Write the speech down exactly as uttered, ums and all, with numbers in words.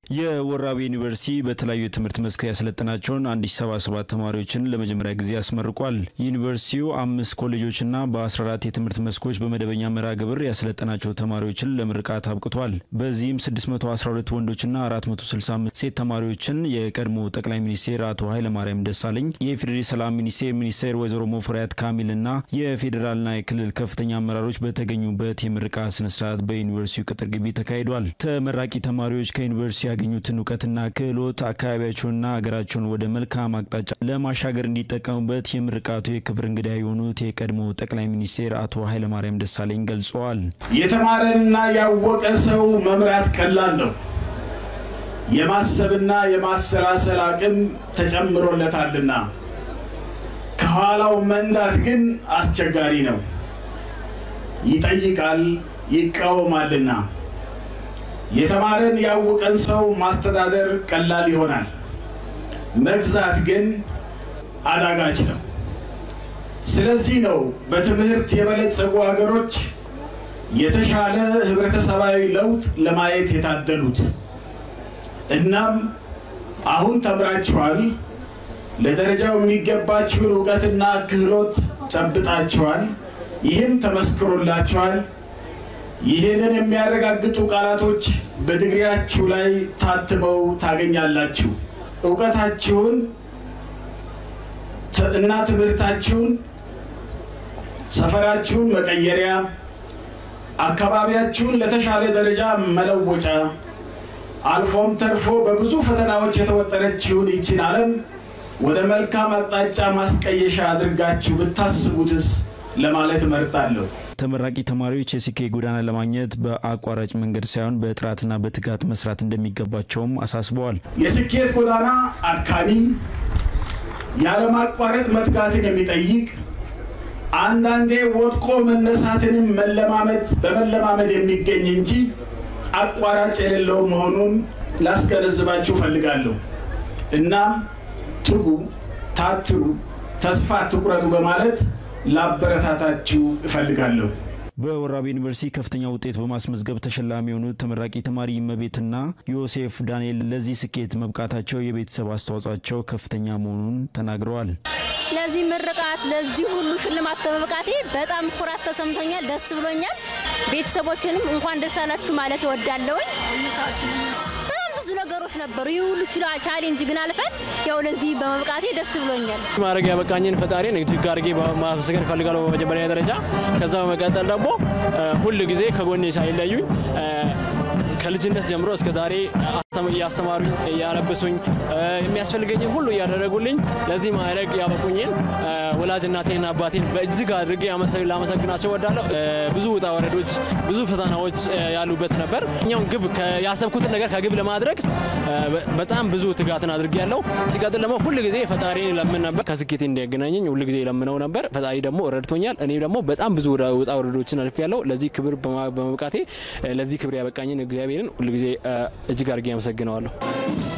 የወራቤ ዩኒቨርሲቲ በተለያዩ ትምህርት መስክ ያሰለጠናቸውን አንድ ሺህ ሰባ ሰባት ተማሪዎችን ለመጀመሪያ ጊዜ አስመርቋል። ዩኒቨርሲቲው አምስት ኮሌጆችና በ14 የትምህርት መስኮች በመደበኛ መርሃ ግብር ያሰለጠናቸው ተማሪዎችን ለምርቃት አብቅቷል። በዚህም ስድስት መቶ አስራ ሁለት ወንዶችና አራት መቶ ስልሳ አምስት ሴት ተማሪዎችን የቀድሞ ጠቅላይ ሚኒስትር አቶ ኃይለማርያም ደሳለኝ፣ የፌዴራል ሰላም ሚኒስቴር ሚኒስትር ወይዘሮ ሙፈሪያት ካሚልና የፌዴራልና የክልል ከፍተኛ አመራሮች በተገኙበት የምርቃት ስነ ስርዓት በዩኒቨርሲቲው ቅጥር ግቢ ተካሂዷል። ተመራቂ ተማሪዎች ከዩኒቨርሲቲው ያገኙትን ዕውቀትና ክህሎት አካባቢያቸውንና ሀገራቸውን ወደ መልካም አቅጣጫ ለማሻገር እንዲጠቀሙበት የምርቃቱ የክብር እንግዳ የሆኑት የቀድሞ ጠቅላይ ሚኒስትር አቶ ኃይለማርያም ደሳለኝ ገልጸዋል። የተማረና ያወቀ ሰው መምራት ቀላል ነው። የማሰብና የማሰላሰል አቅም ተጨምሮለታልና ከኋላው መንዳት ግን አስቸጋሪ ነው። ይጠይቃል፣ ይቃወማልና የተማረን ያወቀን ሰው ማስተዳደር ቀላል ይሆናል። መግዛት ግን አዳጋች ነው። ስለዚህ ነው በትምህርት የበለጸጉ ሀገሮች የተሻለ ህብረተሰባዊ ለውጥ ለማየት የታደሉት። እናም አሁን ተምራችኋል፣ ለደረጃው የሚገባችሁን ዕውቀትና ክህሎት ጨብጣችኋል፣ ይህም ተመስክሮላችኋል። ይሄንን የሚያረጋግጡ ቃላቶች በዲግሪያችሁ ላይ ታትመው ታገኛላችሁ። ዕውቀታችሁን እና ትምህርታችሁን ሰፈራችሁን መቀየሪያ፣ አካባቢያችሁን ለተሻለ ደረጃ መለወጫ፣ አልፎም ተርፎ በብዙ ፈተናዎች የተወጠረችውን ይችን ዓለም ወደ መልካም አቅጣጫ ማስቀየሻ አድርጋችሁ ብታስቡትስ ለማለት መርጣለሁ። ተመራቂ ተማሪዎች የስኬት ጎዳና ለማግኘት በአቋራጭ መንገድ ሳይሆን በጥራትና በትጋት መስራት እንደሚገባቸውም አሳስበዋል። የስኬት ጎዳና አድካሚ፣ ያለማቋረጥ መትጋትን የሚጠይቅ፣ አንዳንዴ ወድቆ መነሳትንም መለማመድ በመለማመድ የሚገኝ እንጂ አቋራጭ የሌለው መሆኑን ላስገነዝባችሁ ፈልጋለሁ። እናም ትጉ፣ ታትሩ፣ ተስፋ አትቁረጡ በማለት ላበረታታችሁ እፈልጋለሁ። በወራቤ ዩኒቨርሲቲ ከፍተኛ ውጤት በማስመዝገብ ተሸላሚ የሆኑት ተመራቂ ተማሪ መቤትና ዮሴፍ ዳንኤል ለዚህ ስኬት መብቃታቸው የቤተሰብ አስተዋጽኦአቸው ከፍተኛ መሆኑን ተናግረዋል። ለዚህ ምርቃት ለዚህ ሁሉ ሽልማት በመብቃቴ በጣም ኩራት ተሰምቶኛል፣ ደስ ብሎኛል። ቤተሰቦችንም እንኳን ደስ አላችሁ ማለት እወዳለሁ። ብዙ ነገሮች ነበሩ፣ ይሁሉ ቻሌንጅ ግን አልፈን ያው ለዚህ በመብቃቴ ደስ ብሎኛል። ማረግ ያበቃኝን ፈጣሪን እጅግ አድርጌ ማመስገን ፈልጋለሁ በመጀመሪያ ደረጃ። ከዛ በመቀጠል ደግሞ ሁሉ ጊዜ ከጎኔ ሳይለዩኝ ከልጅነት ጀምሮ እስከ ዛሬ ያስተማሩኝ፣ ያለበሱኝ፣ የሚያስፈልገኝን ሁሉ ያደረጉልኝ ለዚህ ማረግ ያበቁኝን ወላጅ እናቴና አባቴን በእጅግ አድርጌ ላመሰግናቸው እወዳለሁ። ብዙ ውጣ ወረዶች፣ ብዙ ፈተናዎች ያሉበት ነበር። እኛው ግብ ያሰብኩትን ነገር ከግብ ለማድረግ በጣም ብዙ ትጋትን አድርጌያለሁ። ሲቀጥል ደግሞ ሁሉ ጊዜ ፈጣሪን ለምን ነበር ከስኬቴ እንዲያገናኘኝ ሁሉ ጊዜ ለምነው ነበር። ፈጣሪ ደግሞ ረድቶኛል። እኔ ደግሞ በጣም ብዙ ውጣ ወረዶችን አልፌያለሁ። ለዚህ ክብር በመብቃቴ ለዚህ ክብር ያበቃኝን እግዚአብሔርን ሁሉ ጊዜ እጅግ አድርጌ አመሰግናለሁ።